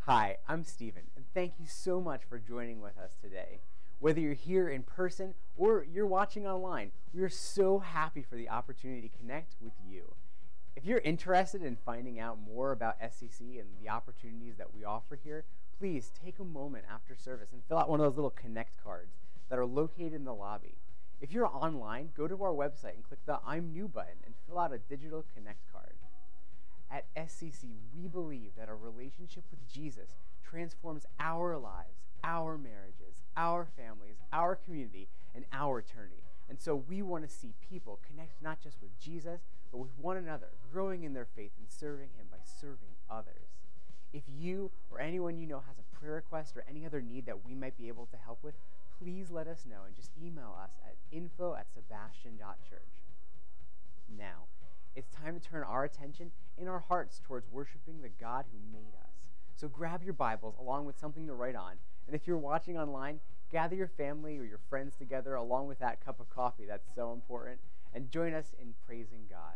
Hi, I'm Steven, and thank you so much for joining with us today. Whether you're here in person or you're watching online, we are so happy for the opportunity to connect with you. If you're interested in finding out more about SCC and the opportunities that we offer here, please take a moment after service and fill out one of those little connect cards that are located in the lobby. If you're online, go to our website and click the I'm New button and fill out a digital connect card. At SCC, we believe that a relationship with Jesus transforms our lives, our marriages, our families, our community, and our eternity. And so we want to see people connect not just with Jesus, but with one another, growing in their faith and serving Him by serving others. If you or anyone you know has a prayer request or any other need that we might be able to help with, please let us know and just email us at info@sebastian.church. Now, it's time to turn our attention and our hearts towards worshiping the God who made us. So grab your Bibles along with something to write on. And if you're watching online, gather your family or your friends together along with that cup of coffee that's so important, and join us in praising God.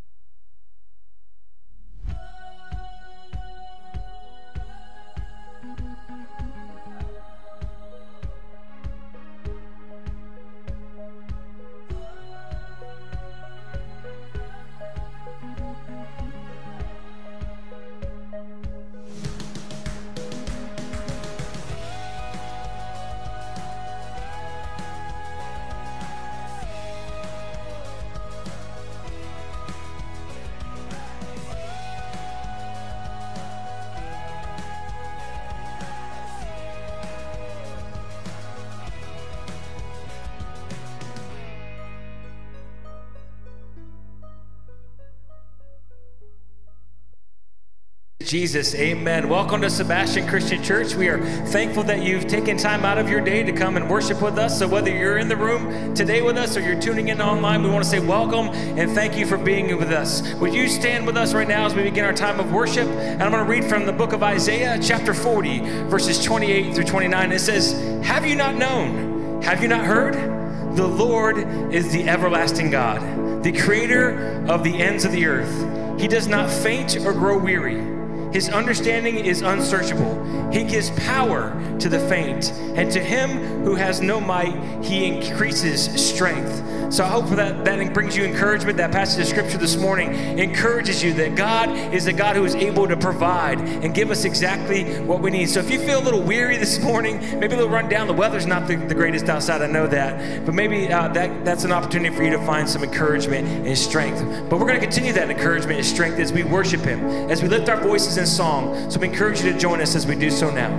Jesus, amen. Welcome to Sebastian Christian Church. We are thankful that you've taken time out of your day to come and worship with us. So whether you're in the room today with us or you're tuning in online, we want to say welcome and thank you for being with us. Would you stand with us right now as we begin our time of worship? And I'm going to read from the book of Isaiah, chapter 40, verses 28 through 29. It says, "Have you not known? Have you not heard? The Lord is the everlasting God, the creator of the ends of the earth. He does not faint or grow weary. His understanding is unsearchable. He gives power to the faint, and to him who has no might, he increases strength." So I hope that brings you encouragement. That passage of scripture this morning encourages you that God is a God who is able to provide and give us exactly what we need. So if you feel a little weary this morning, maybe a little run down, the weather's not the greatest outside, I know that, but maybe that's an opportunity for you to find some encouragement and strength. But we're going to continue that encouragement and strength as we worship Him, as we lift our voices in song. So we encourage you to join us as we do so now.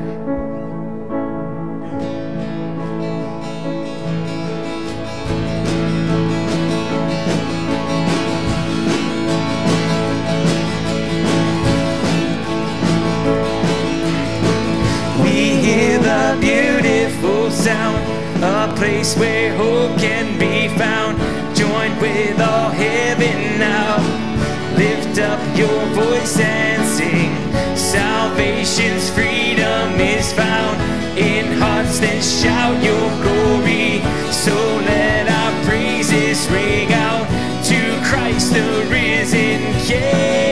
Beautiful sound, a place where hope can be found. Join with all heaven now. Lift up your voice and sing. Salvation's freedom is found in hearts that shout your glory. So let our praises ring out to Christ the risen King.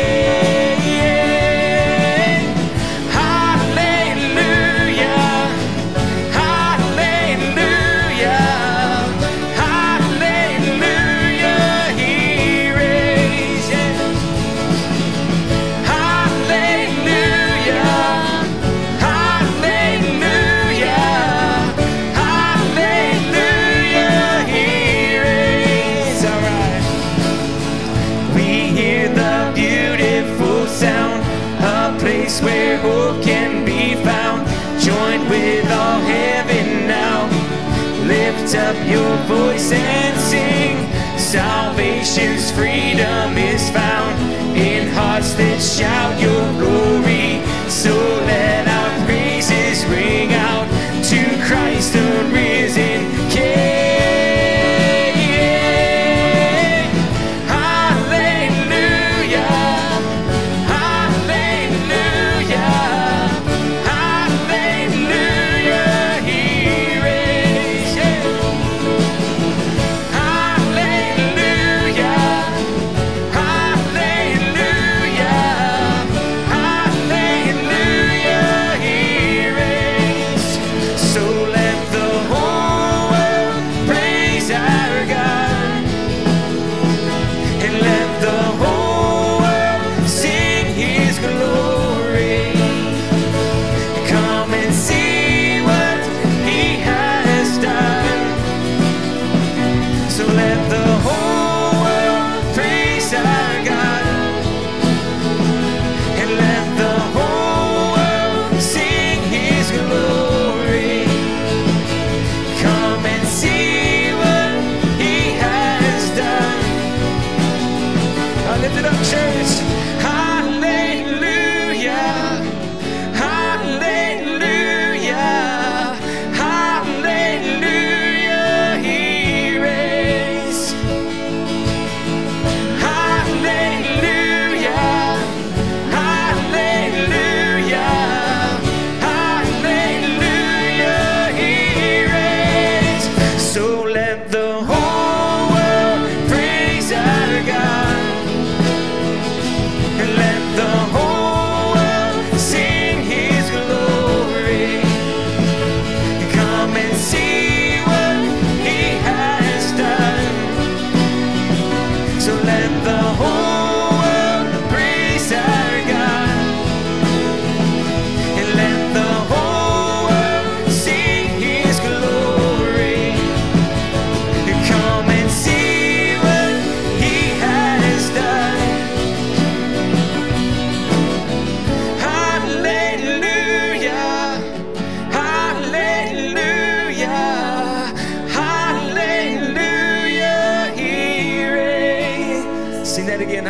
Where hope can be found. Join with all heaven now. Lift up your voice and sing. Salvation's freedom is found in hearts that shout your glory. So let our praises ring out to Christ the risen King.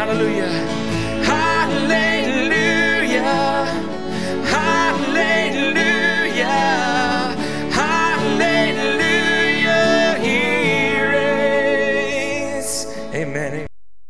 Hallelujah. Hallelujah. Hallelujah. Hallelujah. He reigns. Amen.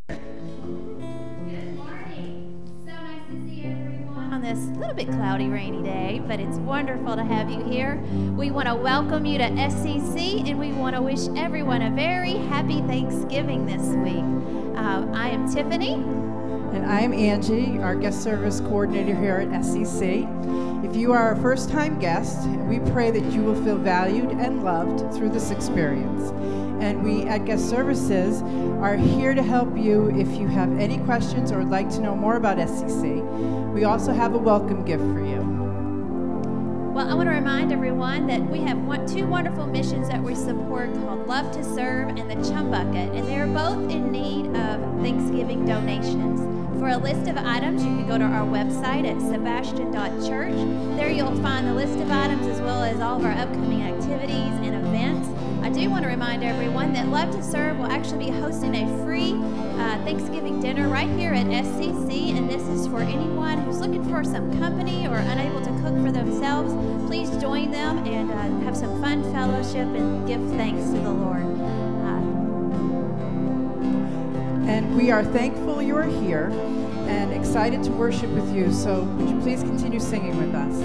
On this little bit cloudy, rainy day, but it's wonderful to have you here. We want to welcome you to SCC, and we want to wish everyone a very happy Thanksgiving this week. I am Tiffany. And I'm Angie, our guest service coordinator here at SCC. If you are a first-time guest, we pray that you will feel valued and loved through this experience. And we at Guest Services are here to help you if you have any questions or would like to know more about SCC. We also have a welcome gift for you. Well, I want to remind everyone that we have two wonderful missions that we support called Love to Serve and the Chum Bucket, and they are both in need of Thanksgiving donations. For a list of items, you can go to our website at sebastian.church. There you'll find the list of items as well as all of our upcoming activities and events. I do want to remind everyone that Love to Serve will actually be hosting a free Thanksgiving dinner right here at SCC, and this is for anyone who's looking for some company or unable to cook for themselves. Please join them and have some fun fellowship and give thanks to the Lord. And we are thankful you are here and excited to worship with you, so would you please continue singing with us?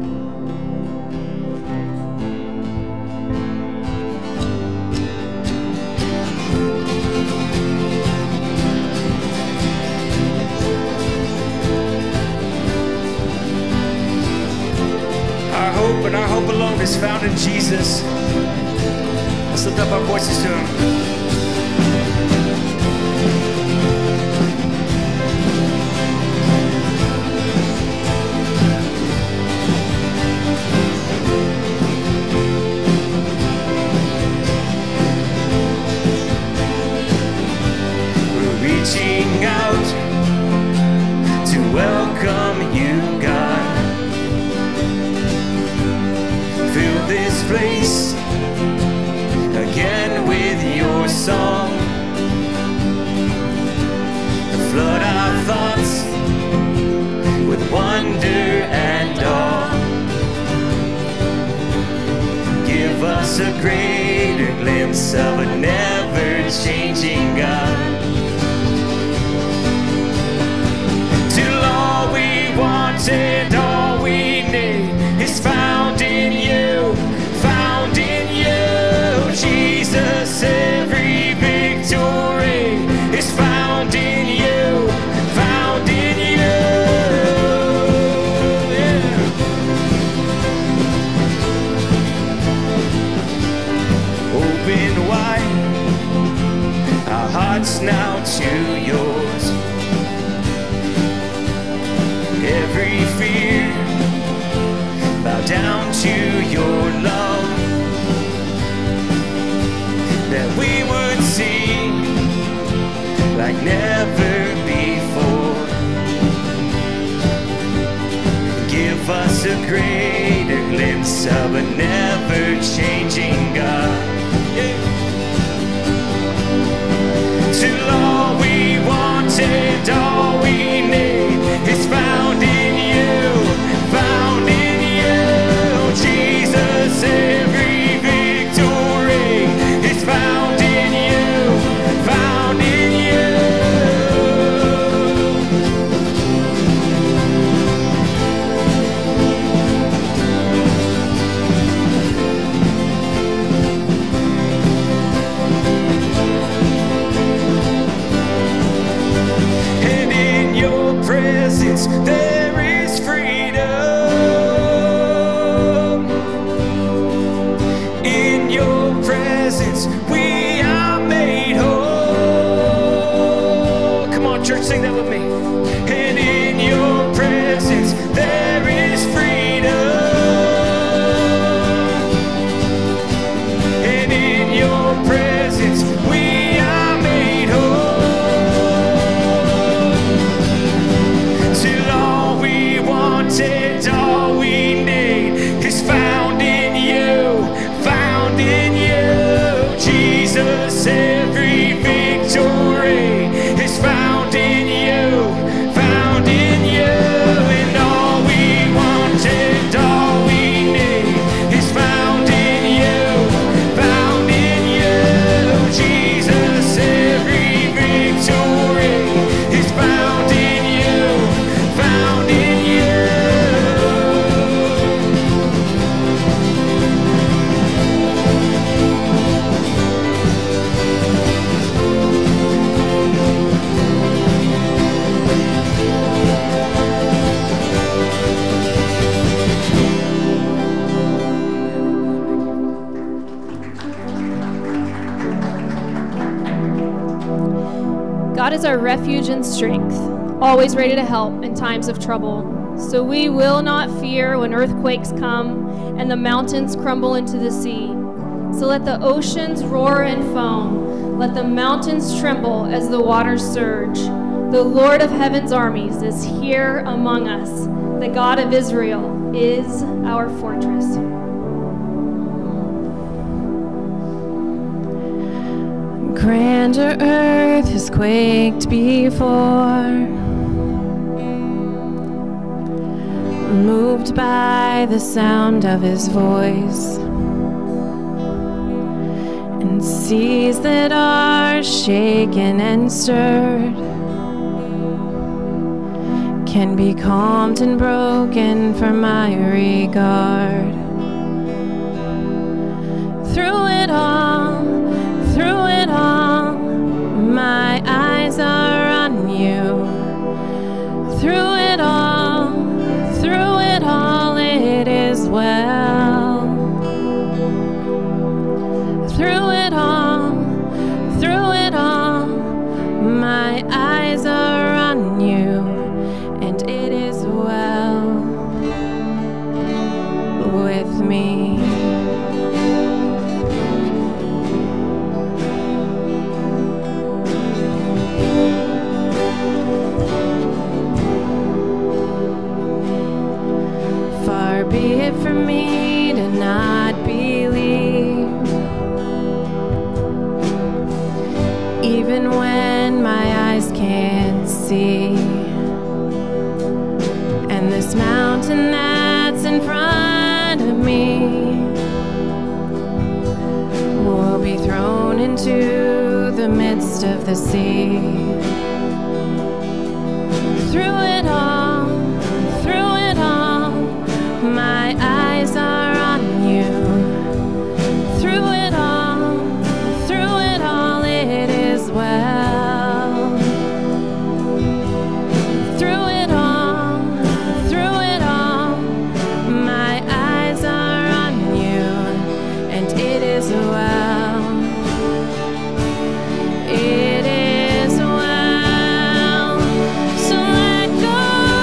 And our hope alone is found in Jesus. Let's lift up our voices to Him. We're reaching out to welcome you, God. Fill this place again with your song. Flood our thoughts with wonder and awe. Give us a greater glimpse of a never-changing God. Till all we want and all we need is found in you, found in you, Jesus. Every victory is found in you, found in you. Yeah. Open wide our hearts now to yours. Every fear bow down to your love, that we would see like never before. Give us a greater glimpse of a never-changing God. Yeah. Till all we want and all we need is found in you, found in you, Jesus. Every victory is found in you, found in you. And in your presence there is freedom. In your presence we are made whole. Come on, church, sing that with me. And in your presence there is freedom. And in your presence we are made whole. Till all we want and all we need is found in you, found in you, Jesus. Every victory is found in is our refuge and strength, always ready to help in times of trouble. So we will not fear when earthquakes come and the mountains crumble into the sea. So let the oceans roar and foam. Let the mountains tremble as the waters surge. The Lord of heaven's armies is here among us. The God of Israel is our fortress. Grander earth has quaked before, moved by the sound of his voice, and seas that are shaken and stirred can be calmed and broken for my regard. Through it all, my eyes are on you. Through it all, it is well. Through it all, my eyes are on you, and it is well with me. Far be it from me to not believe, even when my eyes can't see. And this mountain that's in front of me will be thrown into the midst of the sea. Through it all, my eyes are on you. Through it all, it is well. Through it all, my eyes are on you, and it is well. It is well. So let go.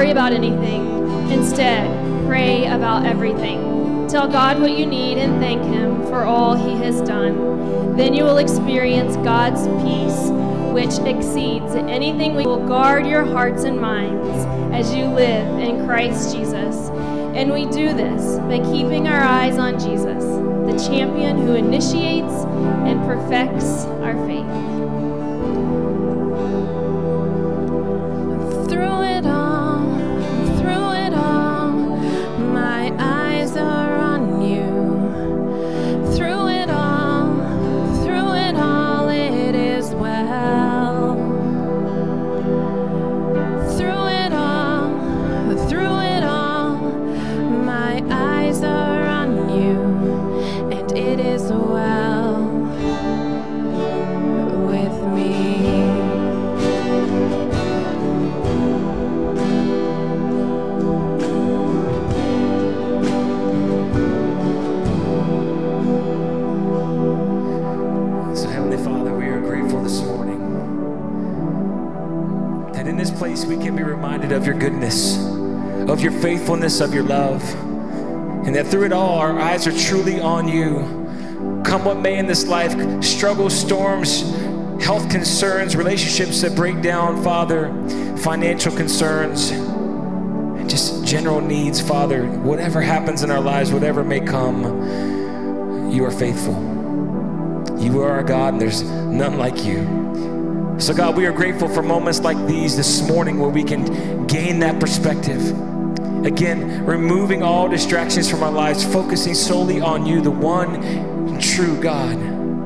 worry about anything. Instead, pray about everything. Tell God what you need and thank Him for all He has done. Then you will experience God's peace, which exceeds anything. We will guard your hearts and minds as you live in Christ Jesus. And we do this by keeping our eyes on Jesus, the champion who initiates and perfects our faith. Through it all, my eyes are on you. Through it all, it is well. Through it all, my eyes are on you, and it is well with me. So Heavenly Father, we are grateful this morning that in this place we can be reminded of your goodness, of your faithfulness, of your love, and that through it all our eyes are truly on you. Come what may in this life, struggles, storms, health concerns, relationships that break down, Father, financial concerns, and just general needs, Father, whatever happens in our lives, whatever may come, you are faithful. You are our God, and there's none like you. So God, we are grateful for moments like these this morning where we can gain that perspective. Again, removing all distractions from our lives, focusing solely on you, the one true God,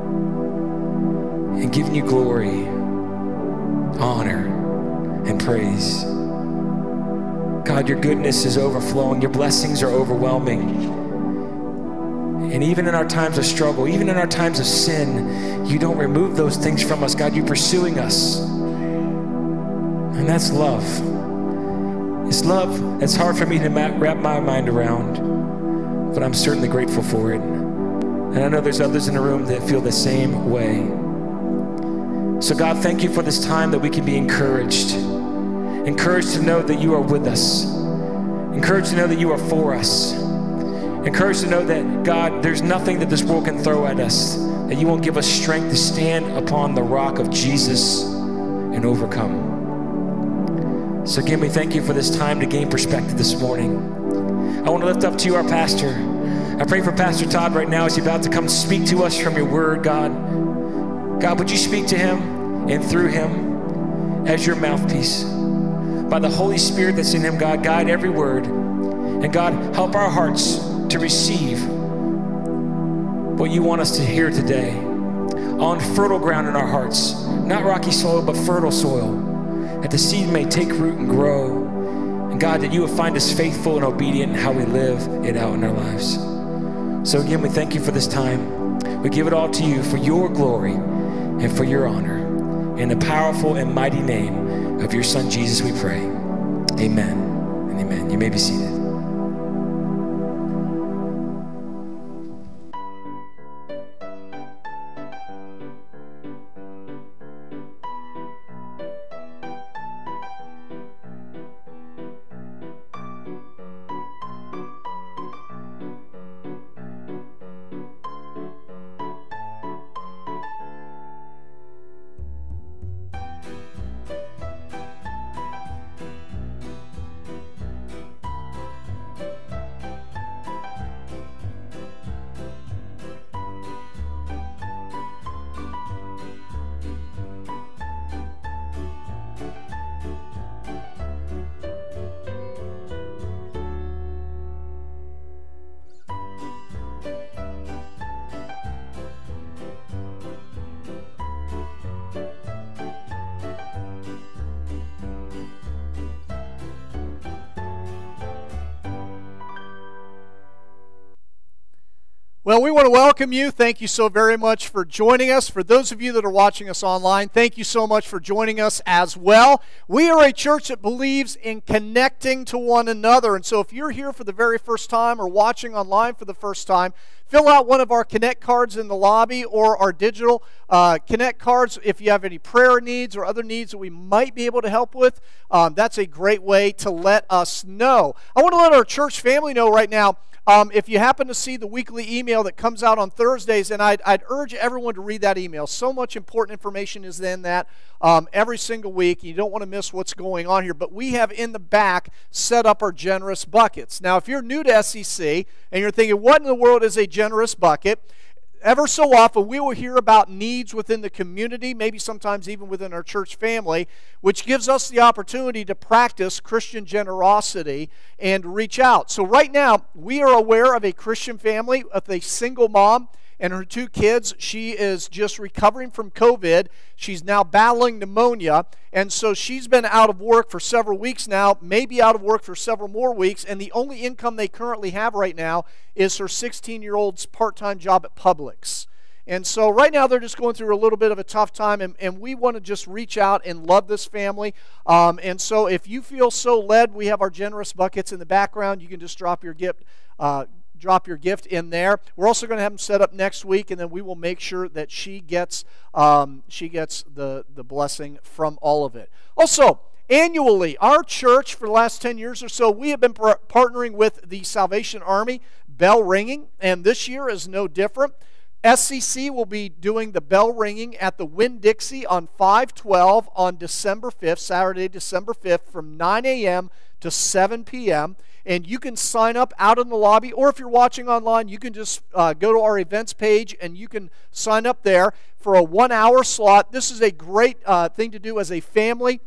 and giving you glory, honor, and praise. God, your goodness is overflowing. Your blessings are overwhelming. And even in our times of struggle, even in our times of sin, you don't remove those things from us. God, you're pursuing us. And that's love. It's love that's hard for me to wrap my mind around, but I'm certainly grateful for it. And I know there's others in the room that feel the same way. So God, thank you for this time that we can be encouraged. Encouraged to know that you are with us. Encouraged to know that you are for us. Encouraged to know that, God, there's nothing that this world can throw at us, that you won't give us strength to stand upon the rock of Jesus and overcome. So again, we thank you for this time to gain perspective this morning. I want to lift up to you our pastor. I pray for Pastor Todd right now as he's about to come speak to us from your word, God. God, would you speak to him and through him as your mouthpiece? By the Holy Spirit that's in him, God, guide every word. And God, help our hearts to receive what you want us to hear today on fertile ground in our hearts, not rocky soil, but fertile soil, that the seed may take root and grow. And God, that you will find us faithful and obedient in how we live it out in our lives. So again, we thank you for this time. We give it all to you for your glory and for your honor. In the powerful and mighty name of your Son, Jesus, we pray. Amen and amen. You may be seated. Well, we want to welcome you. Thank you so very much for joining us. For those of you that are watching us online, thank you so much for joining us as well. We are a church that believes in connecting to one another. And so if you're here for the very first time or watching online for the first time, fill out one of our Connect cards in the lobby or our digital Connect cards if you have any prayer needs or other needs that we might be able to help with. That's a great way to let us know. I want to let our church family know right now, if you happen to see the weekly email that comes out on Thursdays, and I'd urge everyone to read that email. So much important information is in that every single week. You don't want to miss what's going on here. But we have in the back set up our generous buckets. Now, if you're new to SEC and you're thinking, what in the world is a generous bucket? Ever so often, we will hear about needs within the community, maybe sometimes even within our church family, which gives us the opportunity to practice Christian generosity and reach out. So right now, we are aware of a Christian family with a single mom and her two kids. She is just recovering from COVID. She's now battling pneumonia, and so she's been out of work for several weeks now, maybe out of work for several more weeks, and the only income they currently have right now is her 16-year-old's part-time job at Publix. And so right now they're just going through a little bit of a tough time, and we want to just reach out and love this family. And so if you feel so led, we have our generous buckets in the background. You can just drop your gift in there. We're also going to have them set up next week, and then we will make sure that she gets the blessing from all of it. Also, annually, our church for the last 10 years or so, we have been partnering with the Salvation Army bell ringing, and this year is no different. SCC will be doing the bell ringing at the Winn-Dixie on 5/12 on December 5th, Saturday, December 5th, from 9 a.m. to 7 p.m., and you can sign up out in the lobby, or if you're watching online, you can just go to our events page and you can sign up there for a 1-hour slot. This is a great thing to do as a family.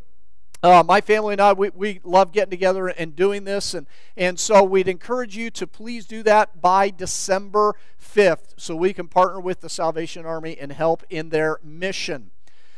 My family and I, we love getting together and doing this, and so we'd encourage you to please do that by December 5th so we can partner with the Salvation Army and help in their mission.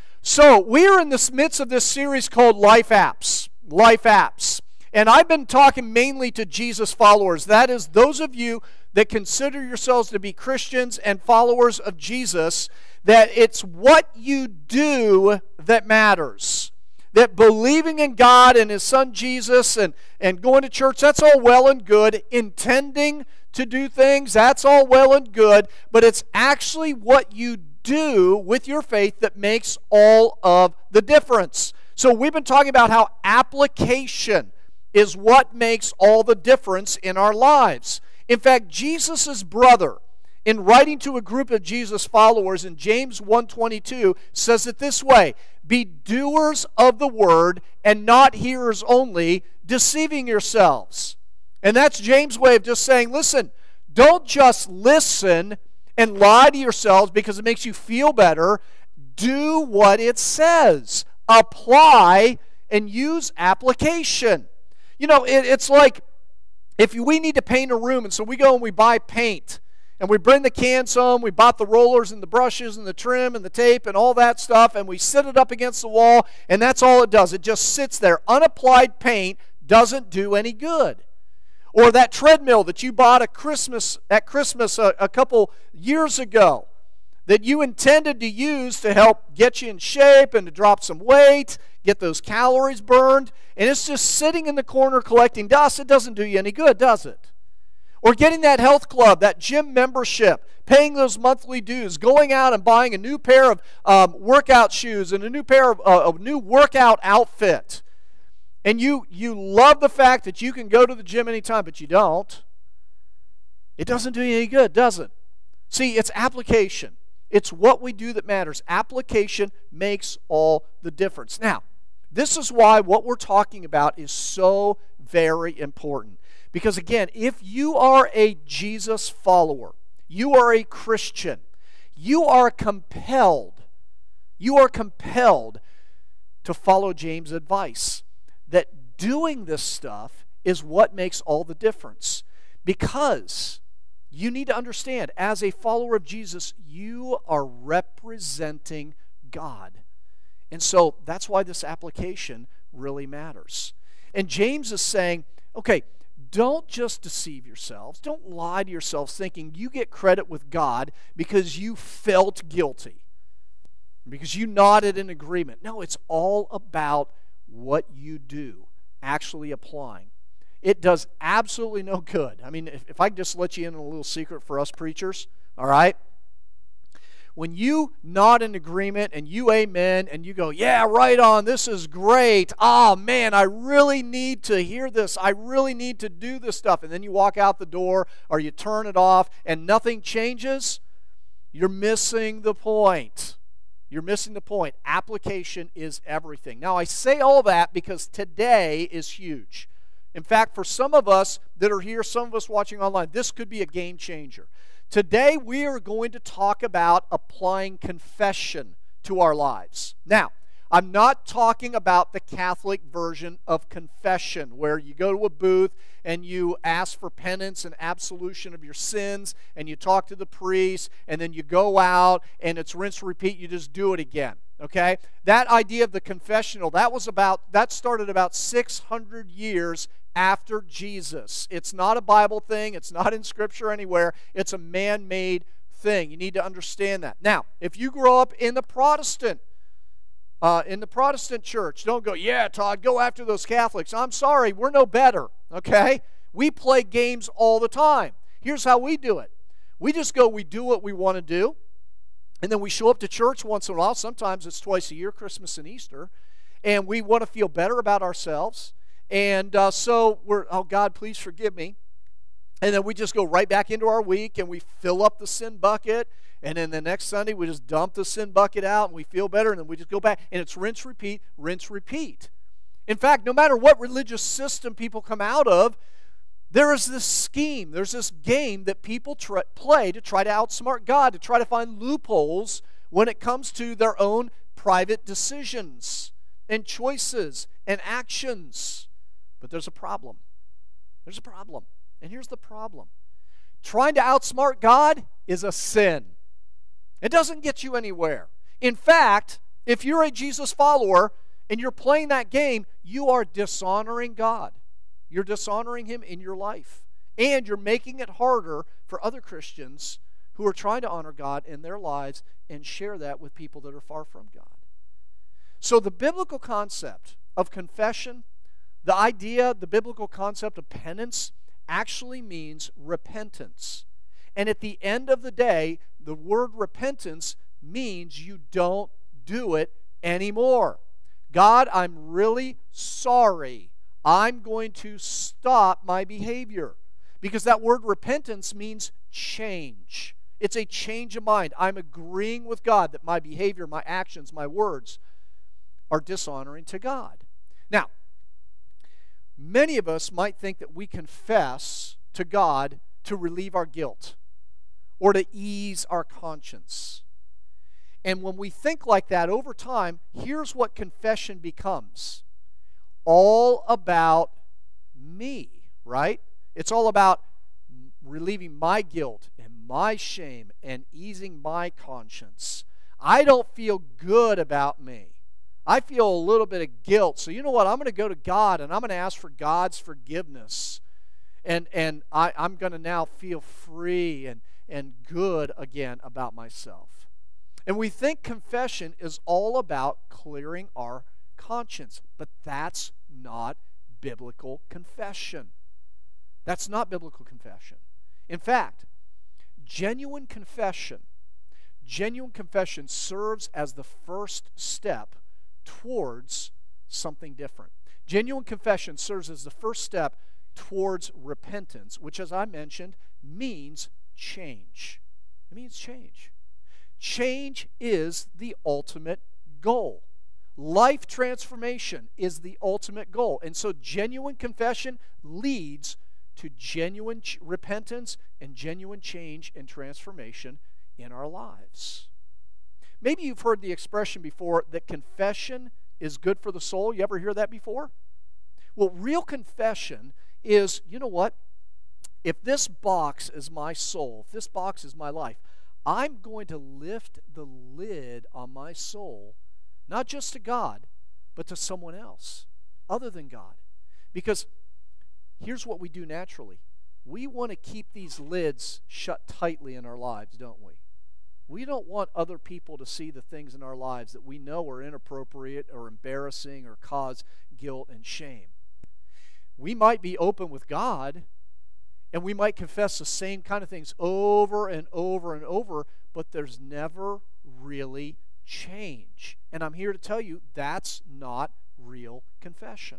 So we are in the midst of this series called Life Apps. Life Apps. And I've been talking mainly to Jesus followers. That is, those of you that consider yourselves to be Christians and followers of Jesus, that it's what you do that matters. That believing in God and His Son Jesus and going to church, that's all well and good. Intending to do things, that's all well and good. But it's actually what you do with your faith that makes all of the difference. So we've been talking about how application is what makes all the difference in our lives. In fact, Jesus' brother, in writing to a group of Jesus followers in James 1:22, says it this way: be doers of the word and not hearers only, deceiving yourselves. And that's James' way of just saying, listen, don't just listen and lie to yourselves because it makes you feel better. Do what it says. Apply and use application. You know, it's like if we need to paint a room, and so we go and we buy paint, and we bring the cans home, we bought the rollers and the brushes and the trim and the tape and all that stuff, and we sit it up against the wall, and that's all it does. It just sits there. Unapplied paint doesn't do any good. Or that treadmill that you bought at Christmas a couple years ago that you intended to use to help get you in shape and to drop some weight, get those calories burned, and it's just sitting in the corner collecting dust. It doesn't do you any good, does it? Or getting that health club, that gym membership, paying those monthly dues, going out and buying a new pair of workout shoes and a new pair of new workout outfit. And you love the fact that you can go to the gym anytime, but you don't. It doesn't do you any good, does it? See, it's application. It's what we do that matters. Application makes all the difference. Now, this is why what we're talking about is so very important. Because again, if you are a Jesus follower, you are a Christian, you are compelled to follow James' advice that doing this stuff is what makes all the difference. Because you need to understand, as a follower of Jesus, you are representing God. And so that's why this application really matters. And James is saying, okay, don't just deceive yourselves. Don't lie to yourselves thinking you get credit with God because you felt guilty, because you nodded in agreement. No, it's all about what you do, actually applying. It does absolutely no good. I mean, if I could just let you in on a little secret for us preachers, all right? When you nod in agreement and you amen and you go, yeah, right on, this is great. Oh, man, I really need to hear this. I really need to do this stuff. And then you walk out the door or you turn it off and nothing changes, you're missing the point. You're missing the point. Application is everything. Now, I say all that because today is huge. In fact, for some of us that are here, some of us watching online, this could be a game changer. Today, we are going to talk about applying confession to our lives. Now, I'm not talking about the Catholic version of confession, where you go to a booth and you ask for penance and absolution of your sins, and you talk to the priest, and then you go out, and it's rinse, repeat, you just do it again. Okay? That idea of the confessional, that started about 600 years after Jesus. It's not a Bible thing. It's not in Scripture anywhere. It's a man-made thing. You need to understand that. Now, if you grow up in the Protestant church, don't go, yeah, Todd, go after those Catholics. I'm sorry, we're no better, okay? We play games all the time. Here's how we do it. We just go, we do what we want to do, and then we show up to church once in a while. Sometimes it's twice a year, Christmas and Easter, and we want to feel better about ourselves. And so we're, oh, God, please forgive me. And then we just go right back into our week and we fill up the sin bucket. And then the next Sunday we just dump the sin bucket out and we feel better. And then we just go back. And it's rinse, repeat, rinse, repeat. In fact, no matter what religious system people come out of, there is this scheme. There's this game that people play to try to outsmart God, to try to find loopholes when it comes to their own private decisions and choices and actions. But there's a problem. There's a problem. And here's the problem. Trying to outsmart God is a sin. It doesn't get you anywhere. In fact, if you're a Jesus follower and you're playing that game, you are dishonoring God. You're dishonoring Him in your life. And you're making it harder for other Christians who are trying to honor God in their lives and share that with people that are far from God. So the biblical concept of confession, the biblical concept of penance actually means repentance. And at the end of the day, the word repentance means you don't do it anymore. God, I'm really sorry. I'm going to stop my behavior. Because that word repentance means change. It's a change of mind. I'm agreeing with God that my behavior, my actions, my words are dishonoring to God. Now, many of us might think that we confess to God to relieve our guilt or to ease our conscience. And when we think like that over time, here's what confession becomes. All about me, right? It's all about relieving my guilt and my shame and easing my conscience. I don't feel good about me. I feel a little bit of guilt. So you know what? I'm going to go to God and I'm going to ask for God's forgiveness. And I'm going to now feel free and good again about myself. And we think confession is all about clearing our conscience. But that's not biblical confession. That's not biblical confession. In fact, genuine confession serves as the first step towards something different. Genuine confession serves as the first step towards repentance, which, as I mentioned, means change. It means change. Change is the ultimate goal. Life transformation is the ultimate goal. And so genuine confession leads to genuine repentance and genuine change and transformation in our lives. Maybe you've heard the expression before that confession is good for the soul. You ever hear that before? Well, real confession is, you know what? If this box is my soul, if this box is my life, I'm going to lift the lid on my soul, not just to God, but to someone else other than God. Because here's what we do naturally. We want to keep these lids shut tightly in our lives, don't we? We don't want other people to see the things in our lives that we know are inappropriate or embarrassing or cause guilt and shame. We might be open with God, and we might confess the same kind of things over and over and over, but there's never really change. And I'm here to tell you that's not real confession.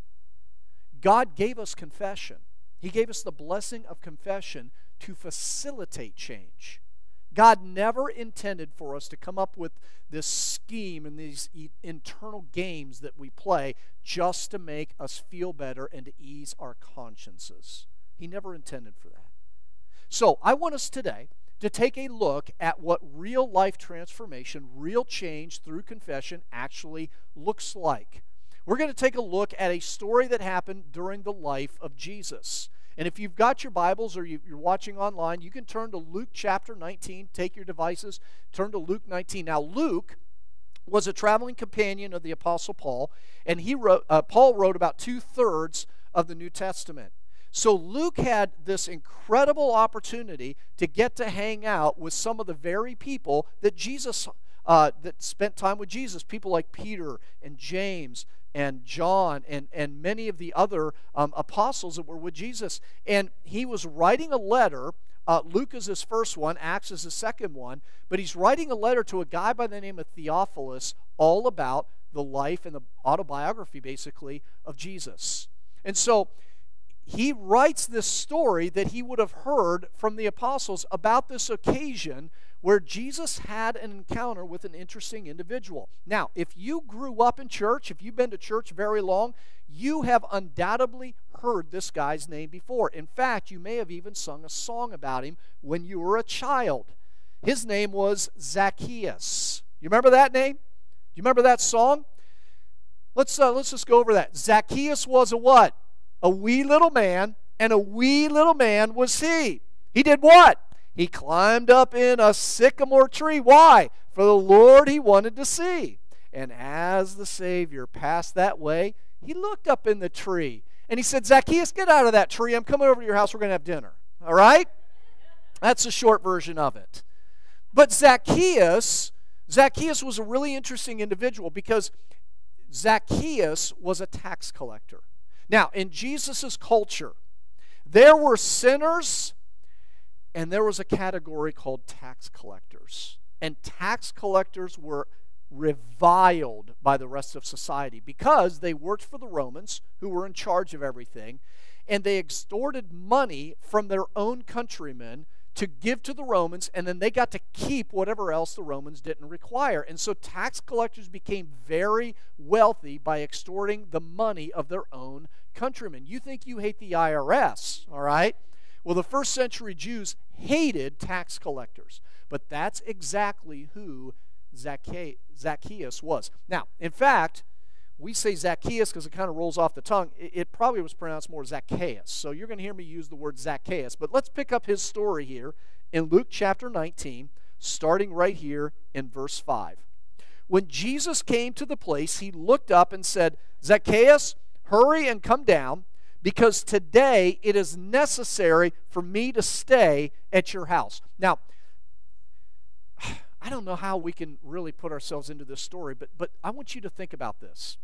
God gave us confession. He gave us the blessing of confession to facilitate change. God never intended for us to come up with this scheme and these internal games that we play just to make us feel better and to ease our consciences. He never intended for that. So I want us today to take a look at what real life transformation, real change through confession actually looks like. We're going to take a look at a story that happened during the life of Jesus. And if you've got your Bibles or you're watching online, you can turn to Luke chapter 19. Take your devices, turn to Luke 19. Now, Luke was a traveling companion of the Apostle Paul, and Paul wrote about 2/3 of the New Testament. So Luke had this incredible opportunity to get to hang out with some of the very people that that spent time with Jesus, people like Peter and James and John and many of the other apostles that were with Jesus. And he was writing a letter. Luke is his first one, Acts is his second one, but he's writing a letter to a guy by the name of Theophilus all about the life and the autobiography, basically, of Jesus. And so he writes this story that he would have heard from the apostles about this occasion where Jesus had an encounter with an interesting individual. Now, if you grew up in church, if you've been to church very long, you have undoubtedly heard this guy's name before. In fact, you may have even sung a song about him when you were a child. His name was Zacchaeus. You remember that name? Do you remember that song? Let's just go over that. Zacchaeus was a what? A wee little man, and a wee little man was he. He did what? He climbed up in a sycamore tree. Why? For the Lord he wanted to see. And as the Savior passed that way, he looked up in the tree. And he said, Zacchaeus, get out of that tree. I'm coming over to your house. We're going to have dinner. All right? That's the short version of it. But Zacchaeus was a really interesting individual because Zacchaeus was a tax collector. Now, in Jesus' culture, there were sinners and there was a category called tax collectors. And tax collectors were reviled by the rest of society because they worked for the Romans, who were in charge of everything, and they extorted money from their own countrymen to give to the Romans, and then they got to keep whatever else the Romans didn't require. And so tax collectors became very wealthy by extorting the money of their own countrymen. You think you hate the IRS, all right? Well, the first century Jews hated tax collectors, but that's exactly who Zacchaeus was. Now, in fact, we say Zacchaeus because it kind of rolls off the tongue. It probably was pronounced more Zacchaeus. So you're going to hear me use the word Zacchaeus. But let's pick up his story here in Luke chapter 19, starting right here in verse 5. When Jesus came to the place, he looked up and said, Zacchaeus, hurry and come down, because today it is necessary for me to stay at your house. Now, I don't know how we can really put ourselves into this story, but I want you to think about this.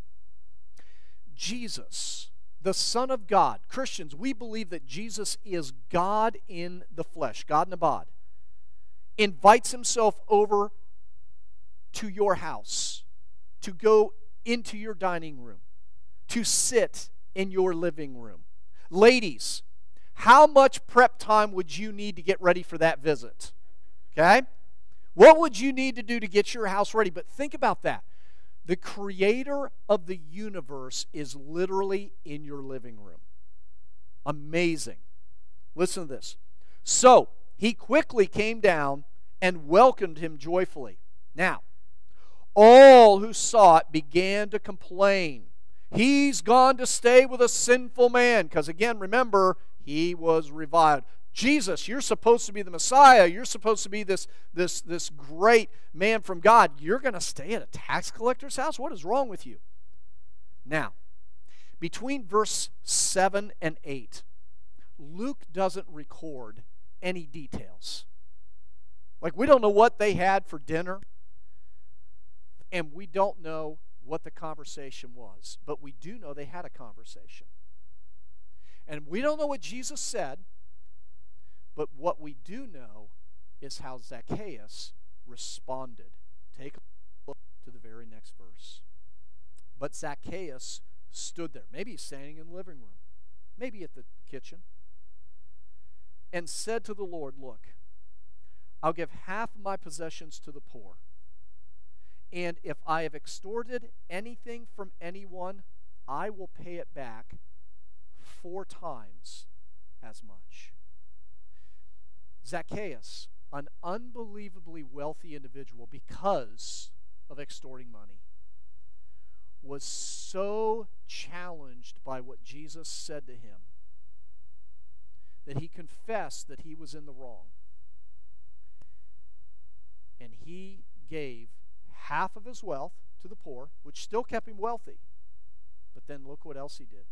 Jesus, the Son of God, Christians, we believe that Jesus is God in the flesh, God in the bod, invites himself over to your house, to go into your dining room, to sit in your living room. Ladies, how much prep time would you need to get ready for that visit? Okay? What would you need to do to get your house ready? But think about that. The creator of the universe is literally in your living room. Amazing. Listen to this. So he quickly came down and welcomed him joyfully. Now, all who saw it began to complain. He's gone to stay with a sinful man. Because again, remember, he was reviled. Jesus, you're supposed to be the Messiah. You're supposed to be this great man from God. You're going to stay at a tax collector's house? What is wrong with you? Now, Between verse 7 and 8, Luke doesn't record any details. Like, we don't know what they had for dinner, and we don't know what the conversation was, but we do know they had a conversation. And we don't know what Jesus said, but what we do know is how Zacchaeus responded. Take a look to the very next verse. But Zacchaeus stood there. Maybe he's standing in the living room, maybe at the kitchen, and said to the Lord, "Look, I'll give half of my possessions to the poor. And if I have extorted anything from anyone, I will pay it back 4 times as much." Zacchaeus, an unbelievably wealthy individual because of extorting money, was so challenged by what Jesus said to him that he confessed that he was in the wrong. And he gave half of his wealth to the poor, which still kept him wealthy. But then look what else he did.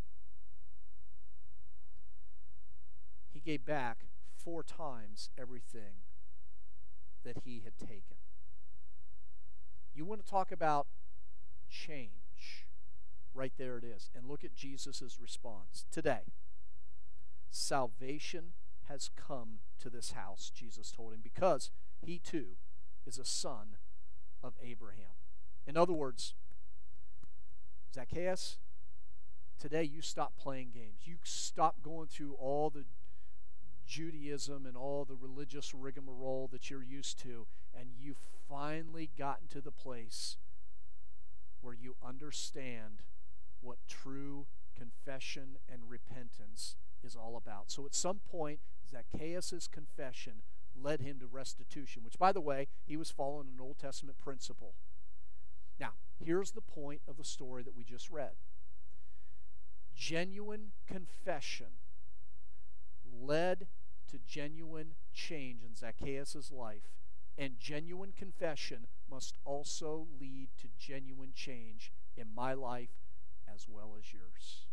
He gave back 4 times everything that he had taken. You want to talk about change? Right there it is. And look at Jesus' response. Today, salvation has come to this house, Jesus told him, because he too is a son of Abraham. In other words, Zacchaeus, today you stop playing games. You stop going through all the Judaism and all the religious rigmarole that you're used to, and you've finally gotten to the place where you understand what true confession and repentance is all about. So at some point, Zacchaeus' confession led him to restitution, which, by the way, he was following an Old Testament principle. Now, here's the point of the story that we just read. Genuine confession led to genuine change in Zacchaeus' life, and genuine confession must also lead to genuine change in my life as well as yours.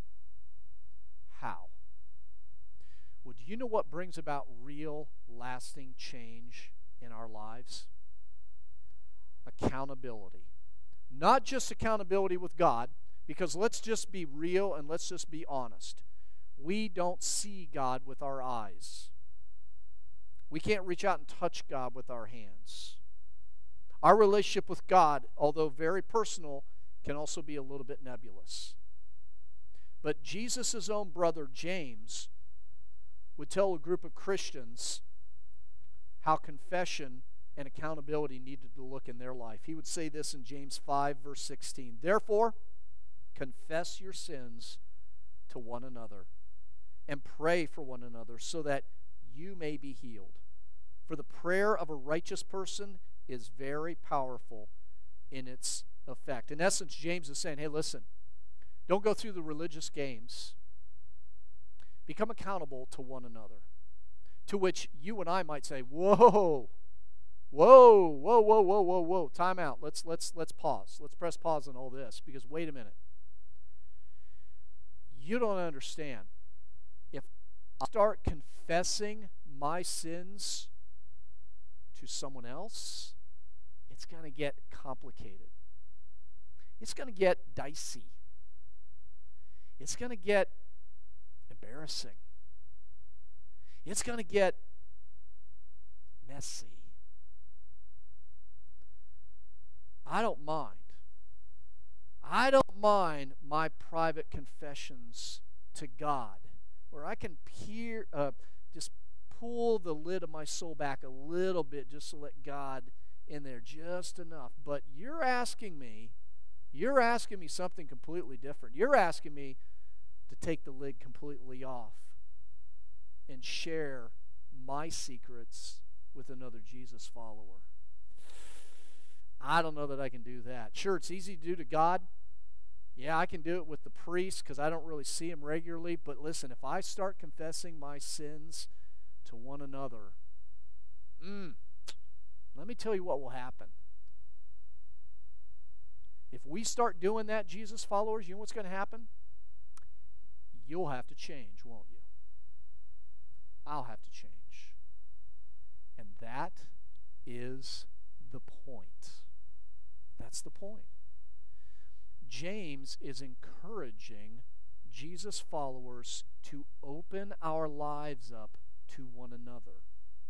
How? Well, do you know what brings about real, lasting change in our lives? Accountability. Not just accountability with God, because let's just be real and let's just be honest. We don't see God with our eyes. We can't reach out and touch God with our hands. Our relationship with God, although very personal, can also be a little bit nebulous. But Jesus' own brother James would tell a group of Christians how confession and accountability needed to look in their life. He would say this in James 5, verse 16. "Therefore, confess your sins to one another and pray for one another so that you may be healed. For the prayer of a righteous person is very powerful in its effect." In essence, James is saying, hey, listen, don't go through the religious games. Become accountable to one another. To which you and I might say, whoa, time out. Let's pause. Let's press pause on all this, because wait a minute. You don't understand. If I start confessing my sins to someone else, it's going to get complicated. It's going to get dicey. It's going to get embarrassing. It's going to get messy. I don't mind. I don't mind my private confessions to God, where I can just pull the lid of my soul back a little bit just to let God in there just enough. But you're asking me something completely different. You're asking me to take the lid completely off and share my secrets with another Jesus follower. I don't know that I can do that. Sure, it's easy to do to God. Yeah, I can do it with the priest because I don't really see him regularly. But listen, if I start confessing my sins to one another, let me tell you what will happen. If we start doing that, Jesus followers, you know what's going to happen? you'll have to change, won't you? I'll have to change. And that is the point. That's the point. James is encouraging Jesus' followers to open our lives up to one another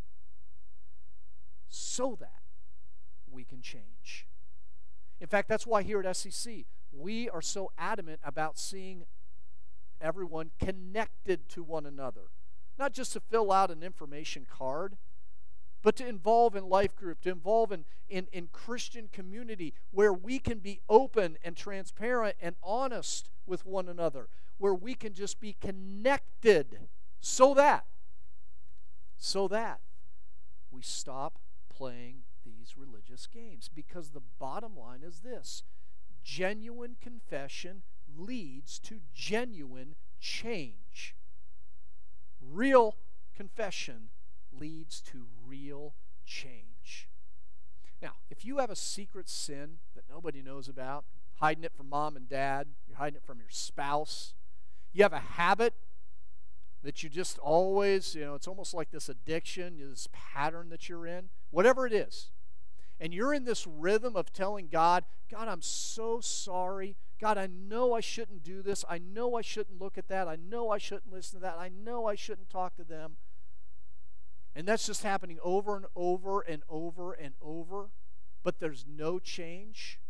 so that we can change. In fact, that's why here at SEC, we are so adamant about seeing everyone connected to one another. Not just to fill out an information card, but to involve in life group, to involve in Christian community where we can be open and transparent and honest with one another, where we can just be connected so that we stop playing these religious games. Because the bottom line is this: genuine confession leads to genuine change. Real confession leads to real change. Now, if you have a secret sin that nobody knows about, hiding it from mom and dad, you're hiding it from your spouse, you have a habit that you just always, it's almost like this addiction, this pattern that you're in, whatever it is, and you're in this rhythm of telling God, God, I'm so sorry. God, I know I shouldn't do this. I know I shouldn't look at that. I know I shouldn't listen to that. I know I shouldn't talk to them. And that's just happening over and over and over and over, but there's no change.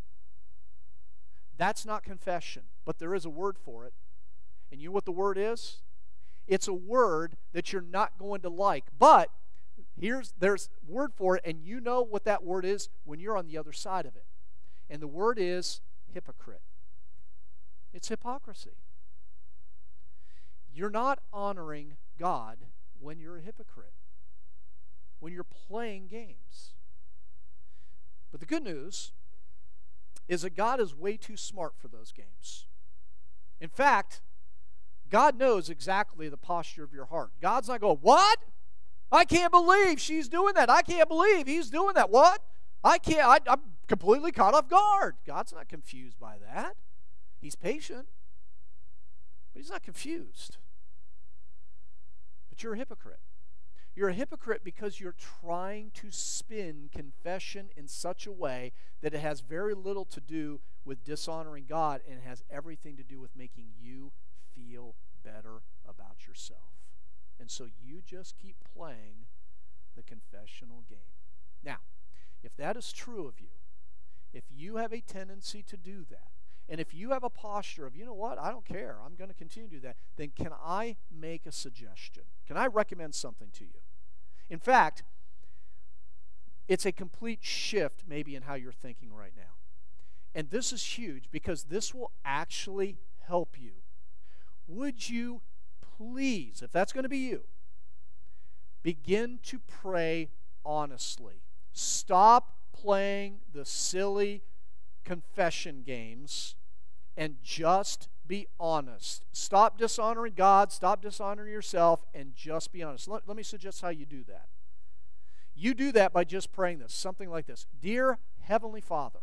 That's not confession, but there is a word for it. And you know what the word is? It's a word that you're not going to like, but there's a word for it, and you know what that word is when you're on the other side of it. And the word is hypocrite. It's hypocrisy. You're not honoring God when you're a hypocrite, when you're playing games. But the good news is that God is way too smart for those games. In fact, God knows exactly the posture of your heart. God's not going, what? I can't believe she's doing that. I can't believe he's doing that. What? I'm completely caught off guard. God's not confused by that. He's patient, but he's not confused. But you're a hypocrite. You're a hypocrite because you're trying to spin confession in such a way that it has very little to do with dishonoring God, and it has everything to do with making you feel better about yourself. And so you just keep playing the confessional game. Now, if that is true of you, if you have a tendency to do that, and if you have a posture of, you know what, I don't care, I'm going to continue to do that, then can I make a suggestion? Can I recommend something to you? In fact, it's a complete shift maybe in how you're thinking right now. And this is huge because this will actually help you. Would you please, if that's going to be you, begin to pray honestly. Stop playing the silly confession games and just be honest. Stop dishonoring God, stop dishonoring yourself, and just be honest. Let me suggest how you do that. You do that by just praying this, something like this. Dear Heavenly Father,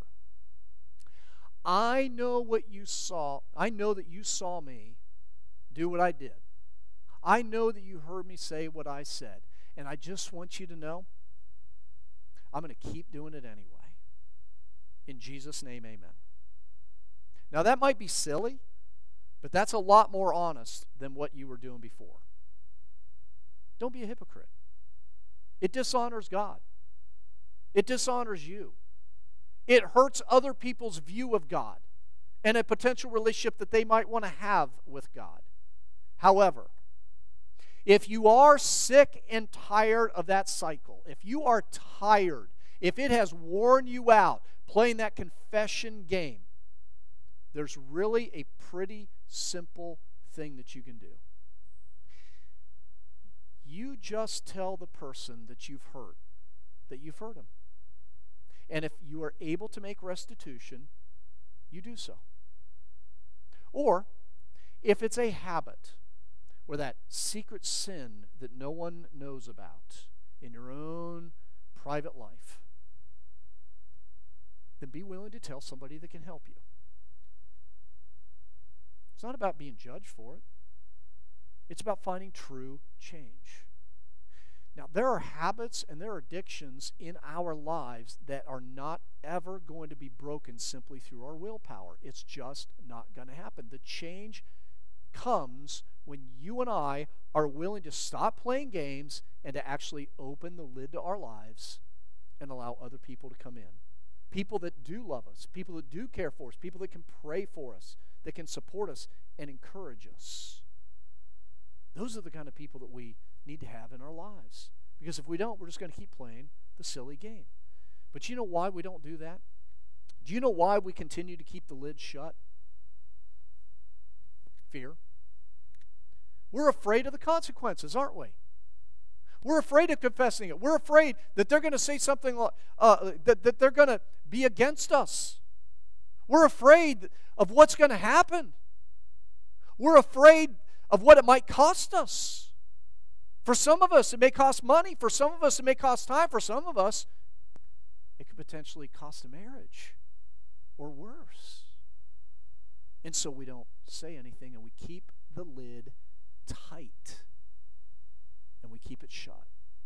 I know what you saw. I know that you saw me do what I did. I know that you heard me say what I said. And I just want you to know, I'm going to keep doing it anyway. In Jesus' name, amen. Now that might be silly, but that's a lot more honest than what you were doing before. Don't be a hypocrite. It dishonors God. It dishonors you. It hurts other people's view of God and a potential relationship that they might want to have with God. However, if you are sick and tired of that cycle, if you are tired, if it has worn you out playing that confession game, there's really a pretty simple thing that you can do. You just tell the person that you've hurt them. And if you are able to make restitution, you do so. Or, if it's a habit or that secret sin that no one knows about in your own private life, then be willing to tell somebody that can help you. It's not about being judged for it. It's about finding true change. Now, there are habits and there are addictions in our lives that are not ever going to be broken simply through our willpower. It's just not going to happen. The change comes when you and I are willing to stop playing games and to actually open the lid to our lives and allow other people to come in. People that do love us, people that do care for us, people that can pray for us, that can support us and encourage us. Those are the kind of people that we need to have in our lives. Because if we don't, we're just going to keep playing the silly game. But you know why we don't do that? Do you know why we continue to keep the lid shut? Fear. We're afraid of the consequences, aren't we? We're afraid of confessing it. We're afraid that they're going to say something that they're going to be against us. We're afraid of what's going to happen. We're afraid of what it might cost us. For some of us, it may cost money. For some of us, it may cost time. For some of us, it could potentially cost a marriage or worse. And so we don't say anything and we keep the lid tight and we keep it shut.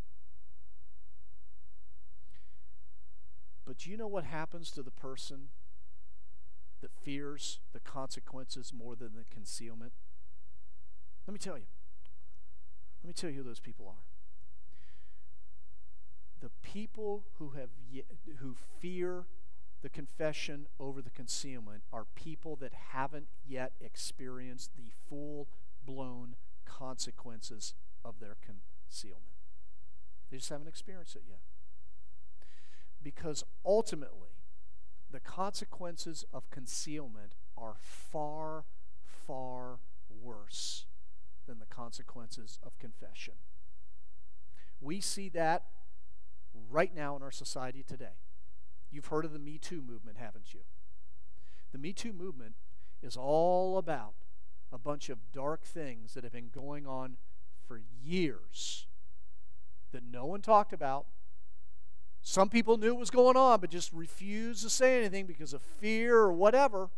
But do you know what happens to the person that fears the consequences more than the concealment? Let me tell you. Let me tell you who those people are. The people who fear the confession over the concealment are people that haven't yet experienced the full-blown consequences of their concealment. They just haven't experienced it yet. Because ultimately, the consequences of concealment are far, far worse than the consequences of confession. We see that right now in our society today. You've heard of the Me Too movement, haven't you? The Me Too movement is all about a bunch of dark things that have been going on for years that no one talked about. Some people knew what was going on but just refused to say anything because of fear or whatever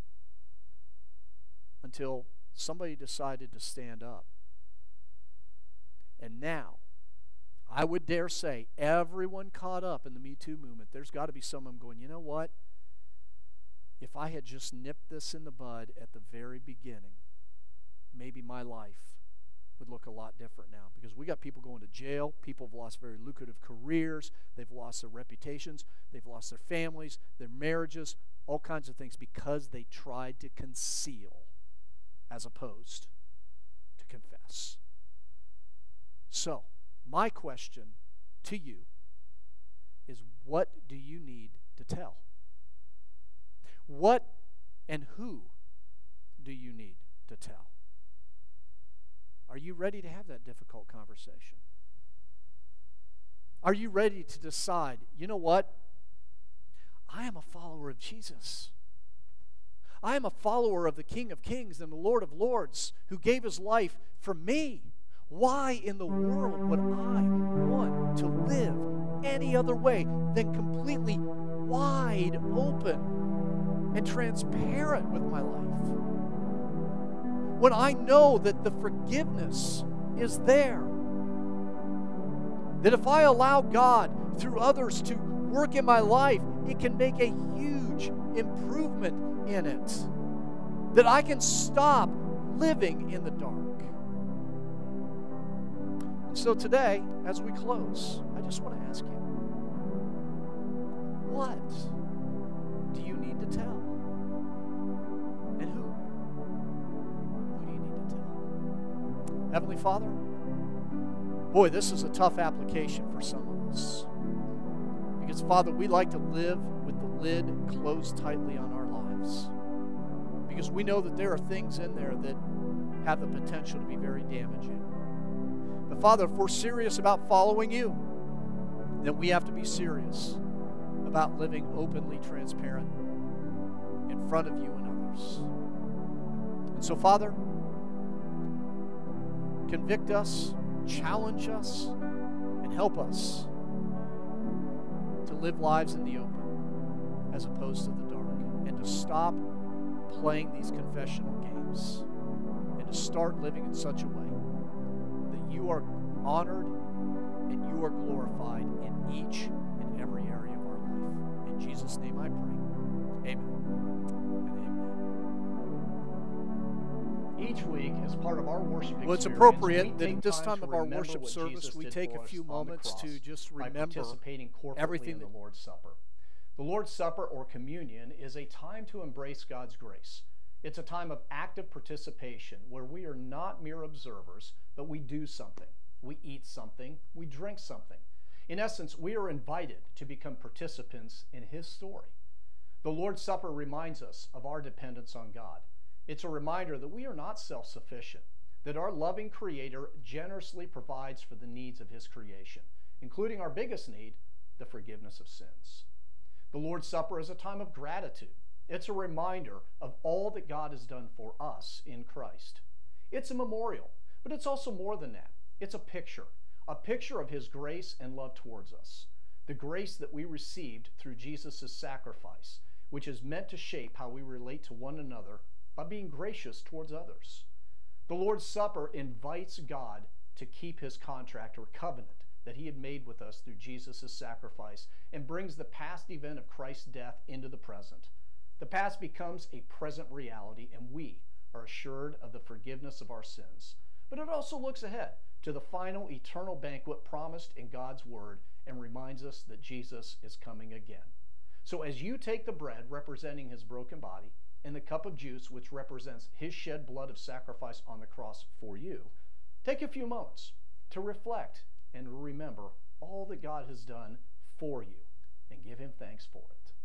until somebody decided to stand up. And now, I would dare say, everyone caught up in the Me Too movement, there's got to be some of them going, you know what? If I had just nipped this in the bud at the very beginning, maybe my life would look a lot different now. Because we got people going to jail, people have lost very lucrative careers, they've lost their reputations, they've lost their families, their marriages, all kinds of things because they tried to conceal as opposed to confess. So, my question to you is, what do you need to tell? What and who do you need to tell? Are you ready to have that difficult conversation? Are you ready to decide, you know what? I am a follower of Jesus. I am a follower of the King of Kings and the Lord of Lords who gave his life for me. Why in the world would I want to live any other way than completely wide open and transparent with my life? When I know that the forgiveness is there, that if I allow God through others to work in my life, it can make a huge improvement in it, that I can stop living in the dark. And so today, as we close, I just want to ask you, what do you need to tell? And who? Who do you need to tell? Heavenly Father, boy, this is a tough application for some of us. Because, Father, we like to live with the lid closed tightly on our lives. Because we know that there are things in there that have the potential to be very damaging. But, Father, if we're serious about following you, then we have to be serious about living openly transparent in front of you and others. And so, Father, convict us, challenge us, and help us to live lives in the open as opposed to the dark, and to stop playing these confessional games, and to start living in such a way you are honored and you are glorified in each and every area of our life. In Jesus' name I pray. Amen. Each week, as part of our worship experience, well, it's appropriate that at this time of our worship service, we take a few moments to just remember everything in the Lord's Supper. The Lord's Supper, or communion, is a time to embrace God's grace. It's a time of active participation where we are not mere observers, but we do something. We eat something. We drink something. In essence, we are invited to become participants in His story. The Lord's Supper reminds us of our dependence on God. It's a reminder that we are not self-sufficient, that our loving Creator generously provides for the needs of His creation, including our biggest need, the forgiveness of sins. The Lord's Supper is a time of gratitude. It's a reminder of all that God has done for us in Christ. It's a memorial, but it's also more than that. It's a picture of His grace and love towards us, the grace that we received through Jesus' sacrifice, which is meant to shape how we relate to one another by being gracious towards others. The Lord's Supper invites God to keep His contract or covenant that He had made with us through Jesus' sacrifice and brings the past event of Christ's death into the present. The past becomes a present reality, and we are assured of the forgiveness of our sins. But it also looks ahead to the final eternal banquet promised in God's Word and reminds us that Jesus is coming again. So as you take the bread representing His broken body and the cup of juice which represents His shed blood of sacrifice on the cross for you, take a few moments to reflect and remember all that God has done for you and give Him thanks for it.